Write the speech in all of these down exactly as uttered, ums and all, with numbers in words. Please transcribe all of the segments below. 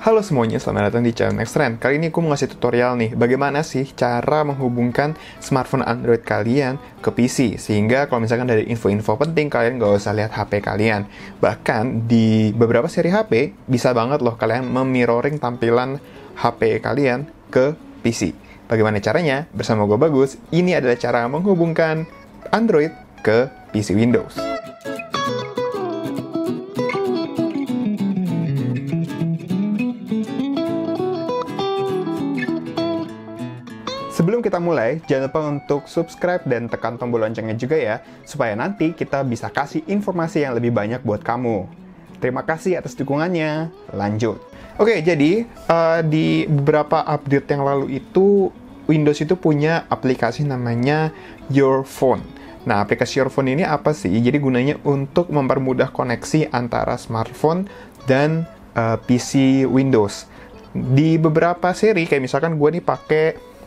Halo semuanya, selamat datang di channel Nextrend. Kali ini aku mau ngasih tutorial nih, bagaimana sih cara menghubungkan smartphone Android kalian ke P C, sehingga kalau misalkan dari info-info penting, kalian nggak usah lihat H P kalian. Bahkan di beberapa seri H P, bisa banget loh kalian memirroring tampilan H P kalian ke P C. Bagaimana caranya? Bersama gue Bagus, ini adalah cara menghubungkan Android ke P C Windows. Sebelum kita mulai, jangan lupa untuk subscribe dan tekan tombol loncengnya juga ya, supaya nanti kita bisa kasih informasi yang lebih banyak buat kamu. Terima kasih atas dukungannya. Lanjut. Oke, jadi uh, di beberapa update yang lalu itu, Windows itu punya aplikasi namanya Your Phone. Nah, aplikasi Your Phone ini apa sih? Jadi gunanya untuk mempermudah koneksi antara smartphone dan uh, P C Windows. Di beberapa seri, kayak misalkan gue nih pakai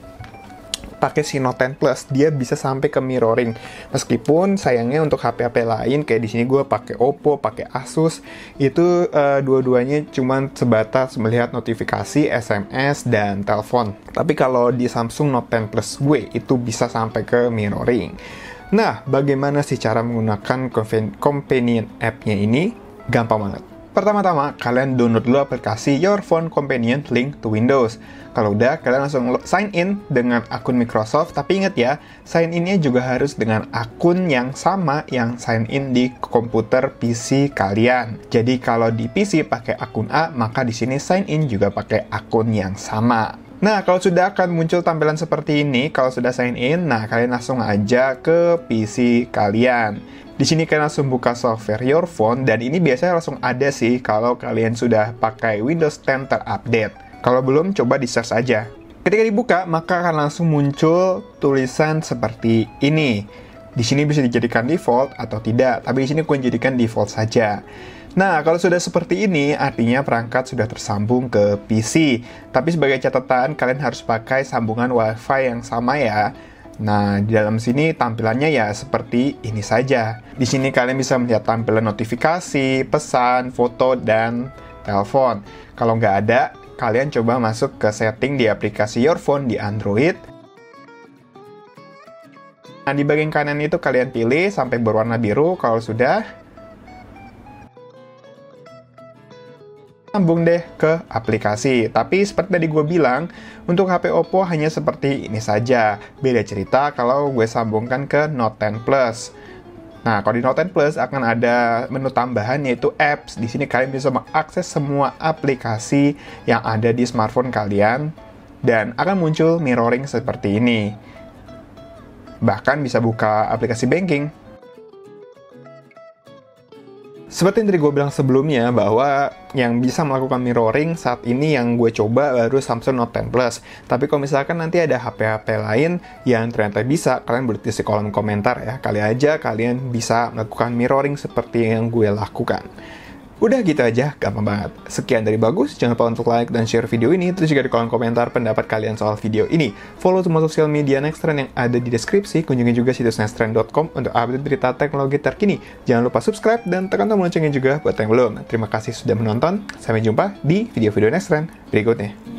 pakai si Note ten Plus, dia bisa sampai ke mirroring. Meskipun sayangnya untuk H P-H P lain, kayak di sini gue pakai Oppo, pakai Asus, itu uh, dua-duanya cuma sebatas melihat notifikasi, S M S, dan telepon. Tapi kalau di Samsung Note ten Plus gue, itu bisa sampai ke mirroring. Nah, bagaimana sih cara menggunakan companion app-nya ini? Gampang banget. Pertama-tama, kalian download dulu aplikasi Your Phone Companion Link to Windows. Kalau udah, kalian langsung sign in dengan akun Microsoft. Tapi ingat ya, sign in-nya juga harus dengan akun yang sama yang sign in di komputer P C kalian. Jadi kalau di P C pakai akun A, maka di sini sign in juga pakai akun yang sama. Nah, kalau sudah akan muncul tampilan seperti ini, kalau sudah sign in, nah kalian langsung aja ke P C kalian. Di sini kalian langsung buka software Your Phone, dan ini biasanya langsung ada sih kalau kalian sudah pakai Windows ten terupdate. Kalau belum, coba di search aja. Ketika dibuka, maka akan langsung muncul tulisan seperti ini. Di sini bisa dijadikan default atau tidak, tapi di sini aku jadikan default saja. Nah, kalau sudah seperti ini, artinya perangkat sudah tersambung ke P C. Tapi sebagai catatan, kalian harus pakai sambungan Wi-Fi yang sama ya. Nah, di dalam sini tampilannya ya seperti ini saja. Di sini kalian bisa melihat tampilan notifikasi, pesan, foto, dan telepon. Kalau nggak ada, kalian coba masuk ke setting di aplikasi Your Phone di Android. Nah, di bagian kanan itu kalian pilih sampai berwarna biru. Kalau sudah, sambung deh ke aplikasi. Tapi seperti tadi gue bilang, untuk H P Oppo hanya seperti ini saja. Beda cerita kalau gue sambungkan ke Note ten Plus. Nah, kalau di Note ten Plus akan ada menu tambahan yaitu apps. Di sini kalian bisa mengakses semua aplikasi yang ada di smartphone kalian dan akan muncul mirroring seperti ini. Bahkan bisa buka aplikasi banking. Seperti yang tadi gue bilang sebelumnya, bahwa yang bisa melakukan mirroring saat ini yang gue coba baru Samsung Note ten Plus. Tapi kalau misalkan nanti ada H P-H P lain yang ternyata bisa, kalian boleh tulis di kolom komentar ya. Kali aja kalian bisa melakukan mirroring seperti yang gue lakukan. Udah gitu aja, gampang banget. Sekian dari Bagus, jangan lupa untuk like dan share video ini, terus juga di kolom komentar pendapat kalian soal video ini. Follow semua sosial media Nextrend yang ada di deskripsi, kunjungi juga situs nextrend dot com untuk update berita teknologi terkini. Jangan lupa subscribe dan tekan tombol loncengnya juga buat yang belum. Terima kasih sudah menonton, sampai jumpa di video-video Nextrend berikutnya.